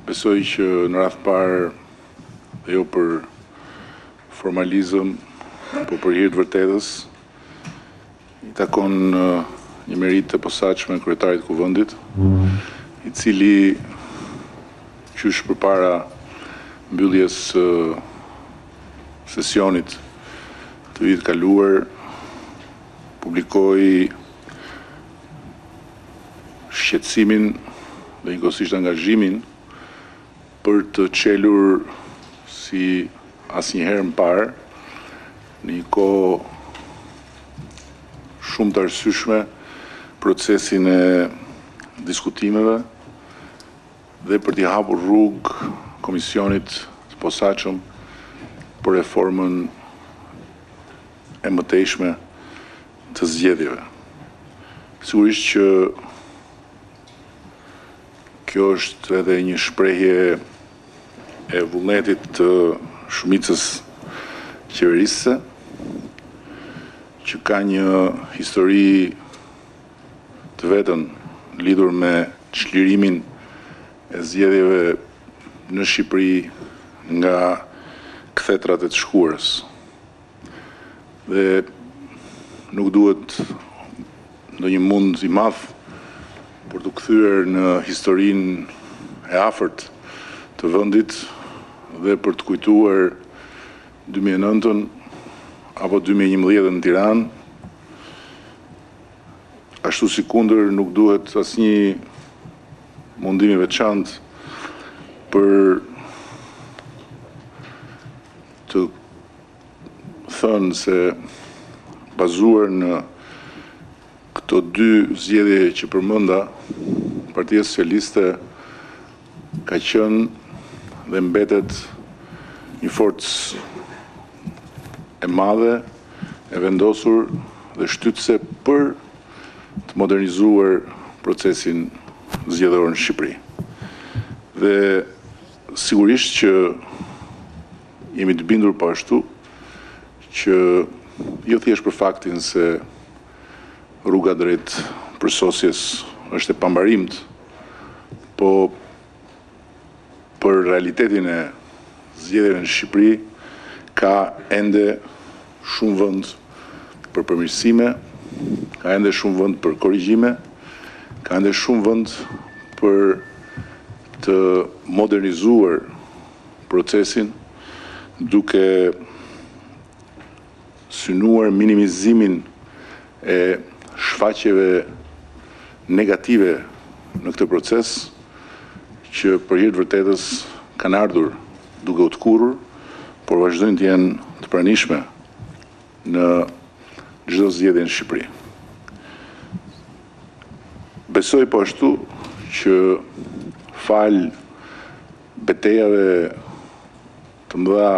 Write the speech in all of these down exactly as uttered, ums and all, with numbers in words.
Besoj që në radhë parë dhe jo për formalizëm, po për hir të vërtetës, i takon një meritë të posaçme kryetarit të Kuvendit, i cili qysh përpara mbylljes së sesionit të vitit kaluar publikoi shqetësimin dhe njëkohësisht angazhimin për të çelur si asnjëherë më parë në një kohë shumë të arsyeshme procesin e diskutimeve dhe për t'i hapur rrugë komisionit të posaçëm për reformën e mëtejshme të zgjedhjeve. Sigurisht që kjo është edhe një shprehje e vullnetit të shumicës qeverisëse, që ka një histori të vetën lidhur me çlirimin e zgjedhjeve në Shqipëri nga kthetrat e të shkuarës. Dhe nuk duhet ndonjë mund i madh për të kthyer në historinë e afërt të vendit dhe për të kujtuar dy mijë e nëntën apo dy mijë e njëmbëdhjetë në Tiranë. Ashtu si kundër nuk duhet asnjë mundim i veçantë për të thënë se bazuar në këto dy zgjedhje që përmenda, Partia Socialiste ka qenë dhe mbetet një forcë e madhe, e vendosur dhe shtytëse për të modernizuar procesin zgjedhor në Shqipëri. Dhe sigurisht që jemi të bindur po ashtu që jo thjesht për faktin se rruga drejt përsosjes është e pambarimt, po për realitetin e zgjedhjeve në Shqipëri ka ende shumë vend për përmirësime, ka ende shumë vend për korrigjime, ka ende shumë vend për të modernizuar procesin duke synuar minimizimin e shfaqjeve negative në këtë proces që për hir të vërtetës kanë ardhur duke u tkurrur, por vazhdojnë të jenë të pranishme në çdo zgjedhje në Shqipëri. Besoj po ashtu që fal betejave të mëdha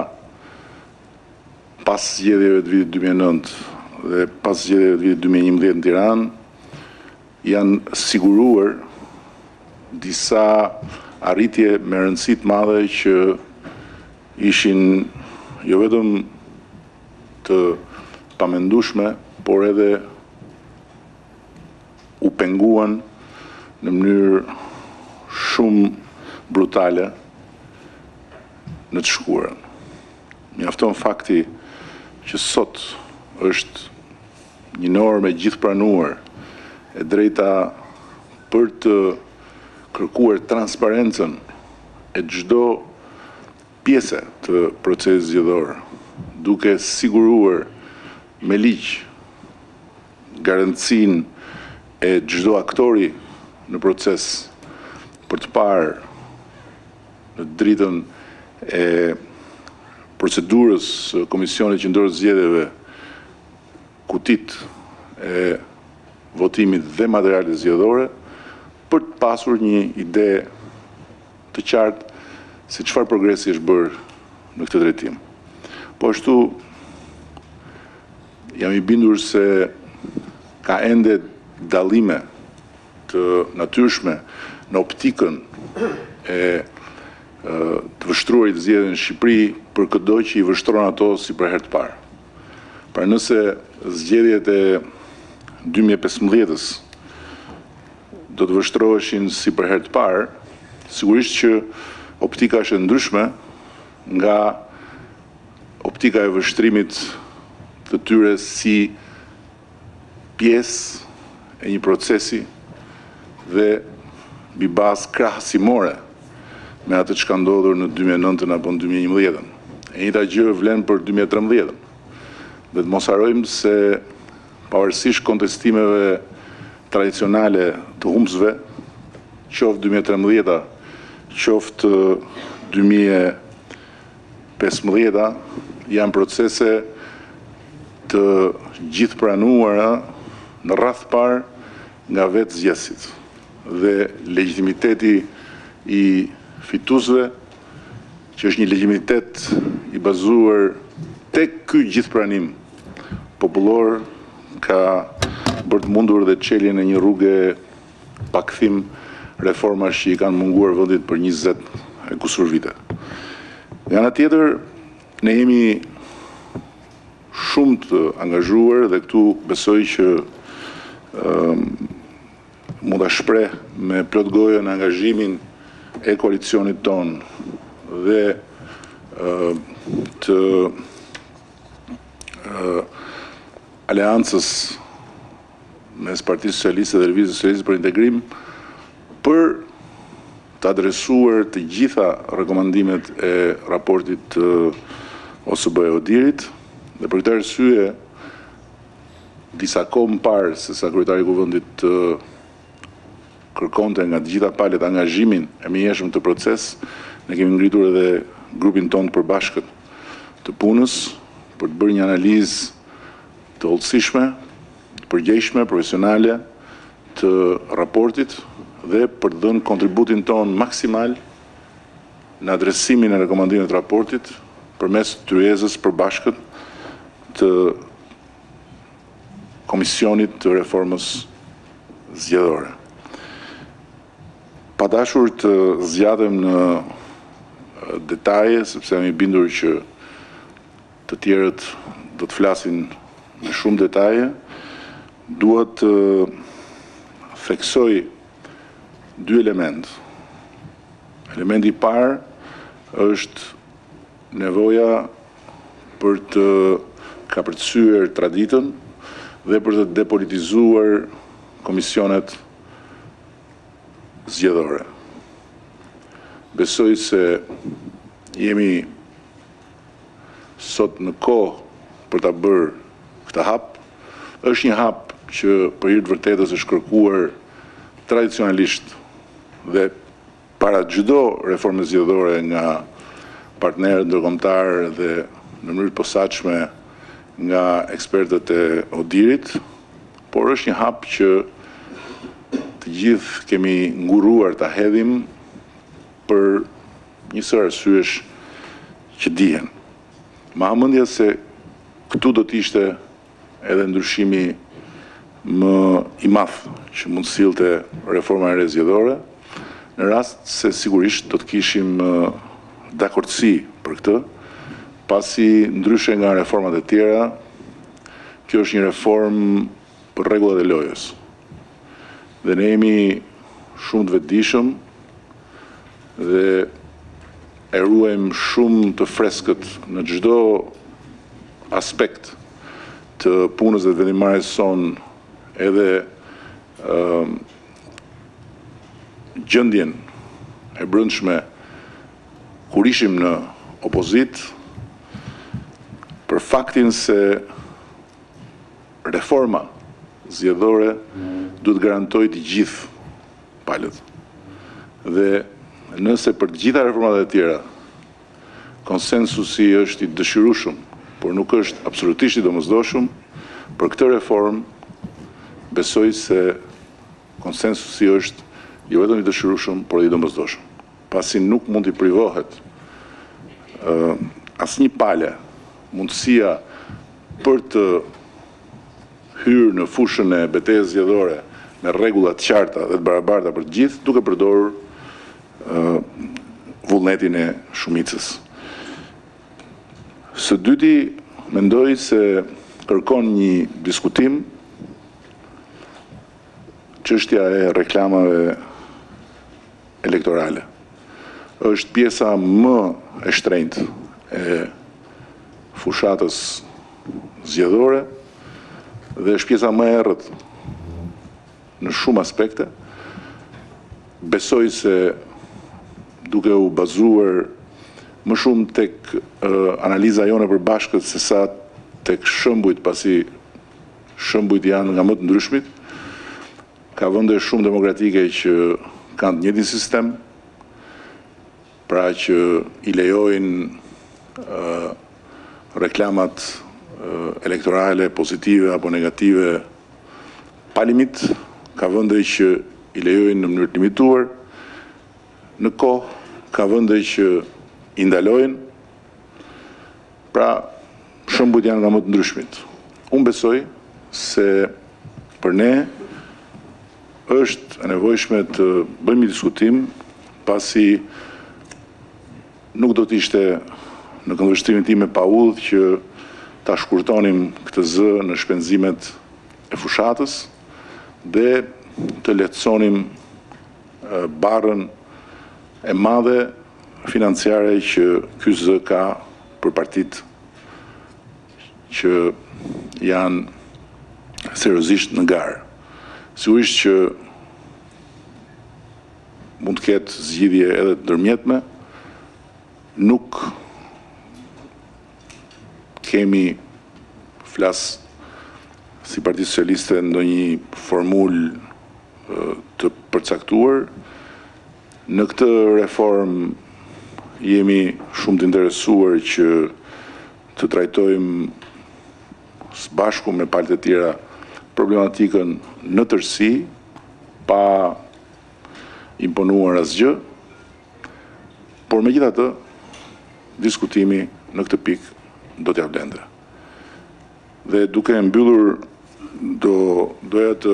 pas zgjedhjeve të vitit dy mijë e nëntë dhe pas zgjedhjeve të vitit dy mijë e njëmbëdhjetë në Tiranë, janë siguruar disa arritje me rëndësi të madhe që ishin jo vetëm të pamendueshme, por edhe u penguan në mënyrë shumë brutale në të shkuarën. Mjafton fakti që sot është një normë e gjithpranuar e drejta për të kërkuar transparencën e çdo pjese të procesit zgjedhor, duke siguruar me ligj garancinë e çdo aktori në proces për të parë në dritën e procedurës së Komisionit Qendror të Zgjedhjeve kutit e votimit dhe materialet zgjedhore, për të pasur një ide të qartë se çfarë progresi është bërë në këtë drejtim. Po ashtu jam i bindur se ka ende dallime të natyrshme në optikën e të vështruarit zgjedhje në Shqipëri për çdo që i vështron ato si për herë të parë. Pra nëse zgjedhjet e dy mijë e pesëmbëdhjetës do të vështroheshin si për herë të parë, Sigurisht që optika është e ndryshme nga optika e vështrimit të tyre si pjesë e një procesi dhe mbi bazë krahasimore me atë që ka ndodhur në dy mijë e nëntën apo në dy mijë e njëmbëdhjetën. E njëjta gjë vlen për dy mijë e trembëdhjetën. Dhe të mos harrojmë se pavarësisht kontestimeve tradicionale të humbësve, qoftë dy mijë e trembëdhjeta, qoftë dy mijë e pesëmbëdhjeta, janë procese të gjithë pranuara në rrath parë nga vetë zgjedhësit. Dhe legitimiteti i fituesve, që është një legitimitet i bazuar tek ky gjithpranim popullor, ka bërë të mundur dhe çeljen e një rruge pakthim reformash që i kanë munguar vendit për njëzet e kusur vite. Nga ana tjetër, ne jemi shumë të angazhuar dhe këtu besoj që um, mund ta shpreh me plot gojë në angazhimin e koalicionit ton dhe uh, të uh, aleancës mes Partisë Socialiste dhe Lëvizjes Socialiste për Integrim për të adresuar të gjitha rekomandimet e raportit uh, O S B Odirit, dhe për këtë arsye disa kohë më parë se sa kryetari i Kuvendit të uh, kërkonte nga të gjitha palët angazhimin e mjeshëm të proces, ne kemi ngritur edhe grupin tonë të përbashkët të punës për të bërë një analizë të hollësishme, të përgjegjshme, profesionale të raportit dhe për të dhënë kontributin tonë maksimal në adresimin e rekomandimeve të raportit përmes tryezës përbashkët të Komisionit të Reformës Zgjedhore. Pa dashur të zgjatëm në detaje, sepse jam i bindur që të tjerët do të flasin me shumë detaje, dua të theksoj dy element. Elementi i parë është nevoja për të kapërcyer traditën dhe për të depolitizuar komisionet zgjedhore. Besoj se jemi sot në kohë për ta bërë këtë hap. Është një hap që për hir të vërtetës është kërkuar tradicionalisht dhe para çdo reforme zgjedhore nga partnerët ndërkombëtar dhe në mënyrë të posaçme nga ekspertët e Odirit, por është një hap që të gjithë kemi nguruar ta hedhim për një sër arsyesh që dihen. Ma hamendja se këtu do të ishte edhe ndryshimi më i madh që mund sillte reforma e re zgjedhore, në rast se sigurisht do të kishim dakordsi për këtë, pasi ndryshe nga reformat e tjera, kjo është një reformë për rregullat e lojës. Dhe ne jemi shumë të vetëdijshëm dhe e ruajmë shumë të freskët në çdo aspekt të punës dhe të vendimarrjes son, edhe uh, gjendjen e brendshme kur ishim në opozit, për faktin se reforma zgjedhore duhet garantoj të gjithë palët. Dhe nëse për të gjitha reformat e tjera konsensusi është i dëshirueshëm, por nuk është absolutisht i domosdoshëm, për këtë reformë besoj se konsensusi është jo vetëm i dëshirueshëm, por i domosdoshëm. Pasi nuk mund t'i privohet uh, asnjë palë mundësia për të hyrë në fushën e betejës zgjedhore me rregulla të qarta dhe të barabarta për të gjithë, duke përdorur uh, vullnetin e shumicës. Së dyti, mendoj se kërkon një diskutim çështja e reklamave elektorale. është pjesa më e shtrenjtë e fushatës zgjedhore dhe është pjesa më e errët në shumë aspekte. Besoj se duke u bazuar më shumë tek uh, analiza jone për bashkët se sa tek shëmbujt, pasi shëmbujt janë nga më të ndryshmit, ka vende shumë demokratike që kanë të njëjtin sistem, pra që i lejojnë uh, reklamat uh, elektorale pozitive apo negative pa limit, ka vende që i lejojnë në mënyrë të limituar, në kohë ka vende që i ndalojnë, pra shëmbujt janë nga më të ndryshmit. Unë besoj se për ne është e nevojshme të bëjmë një diskutim, pasi nuk do të ishte në këndvështrimin tim e paudhë që ta shkurtonim këtë zë në shpenzimet e fushatës dhe të lehtësonim barrën e madhe financiare që ky zë ka për partitë që janë seriozisht në garë. Sigurisht që mund të ketë zgjidhje edhe të ndërmjetme, nuk kemi flas si Parti Socialiste ndonjë formulë të përcaktuar. Në këtë reformë jemi shumë të interesuar që të trajtojmë së bashku me palët e tjera problematikën në tërësi, pa imponuar asgjë, por megjithatë, diskutimi në këtë pikë do t'ja vlente. Dhe duke mbyllur, do doja të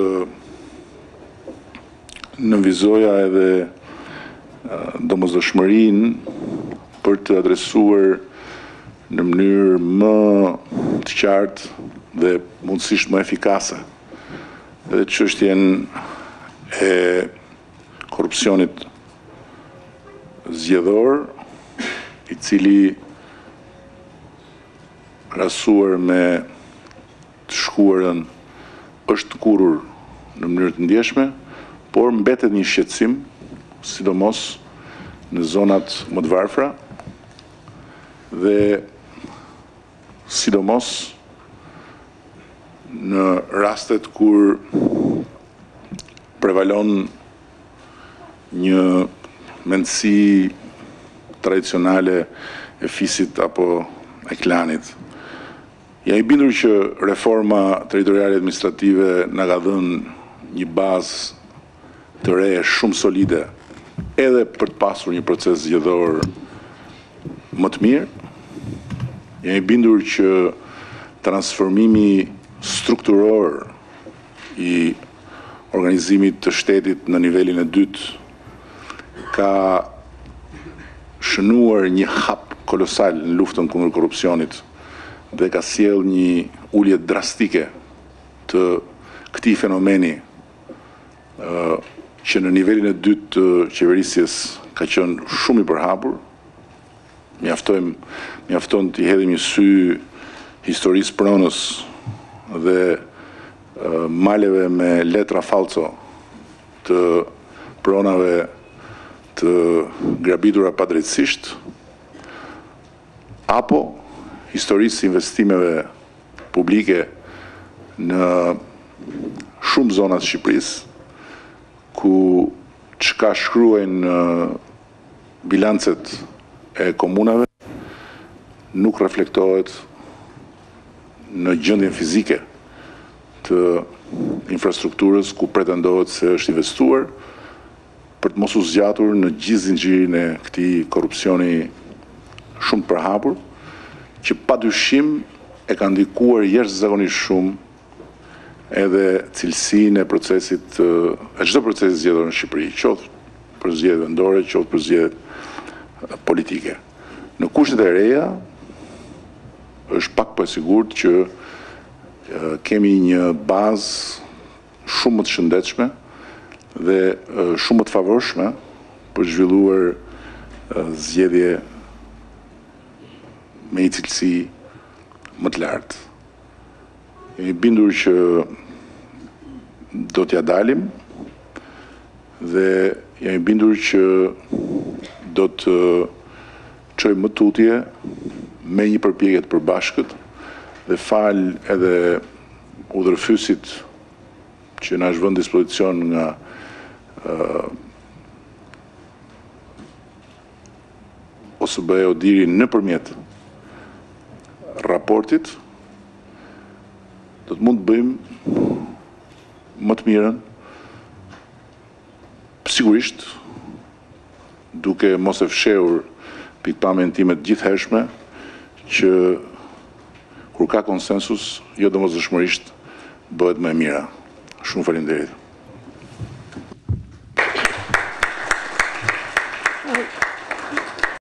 nënvizoja edhe domosdoshmërinë për të adresuar në mënyrë më të qartë dhe mundësisht më efikase edhe çështjen e korrupsionit zgjedhor, i cili rasuar me të shkuarën është kurrur në mënyrë të ndjeshme, por mbetet një shqetësim, sidomos në zonat më të varfra dhe sidomos në rastet kur prevalon një mendësi tradicionale e fisit apo e klanit. Ja i bindur që reforma territoriale administrative na ka dhënë një bazë të re shumë solide edhe për të pasur një proces zgjedhor më të mirë. Ja i bindur që transformimi strukturor i organizimit të shtetit në nivelin e dytë ka shënuar një hap kolosal në luftën kundër korrupsionit dhe ka sjell një ulje drastike të këtij fenomeni uh, që në nivelin e dytë të qeverisjes ka qenë shumë i përhapur. Mjaftojmë, mjafton t'i hedhim një sy historisë pronës dhe uh, maleve me letra falco të pronave të grabitura padrejtësisht, apo historisë investimeve publike në shumë zonat të Shqipërisë, ku çka shkruajnë në bilancet e komunave nuk reflektohet në gjendjen fizike të infrastrukturës ku pretendohet se është investuar, për të mos u zgjatur në gjithë zinxhirin e këtij korrupsioni shumë të përhapur, që padyshim e ka ndikuar jashtëzakonisht shumë edhe cilësinë e procesit, e çdo procesi zgjedhor në Shqipëri, qoftë për zgjedhje vendore, qoftë për zgjedhje politike. Në kushtet e reja është pak po e sigurt që kemi një bazë shumë më të shëndetshme dhe shumë më të favorshme për zhvilluar zgjedhje me një cilësi më të lartë. Jemi bindur që do t'ja dalim dhe jemi bindur që do të çojmë më tutje me një përpjekje të përbashkët dhe fal edhe udhërfysit që na është vënë dispozicion nga uh, O S B E Odiri nëpërmjet raportit, do të mund të bëjmë më të mirën, sigurisht duke mos e fshehur pikpamjen time të gjithhershme që kur ka konsensus, jo domosdoshmërisht bëhet më e mira. Shumë faleminderit.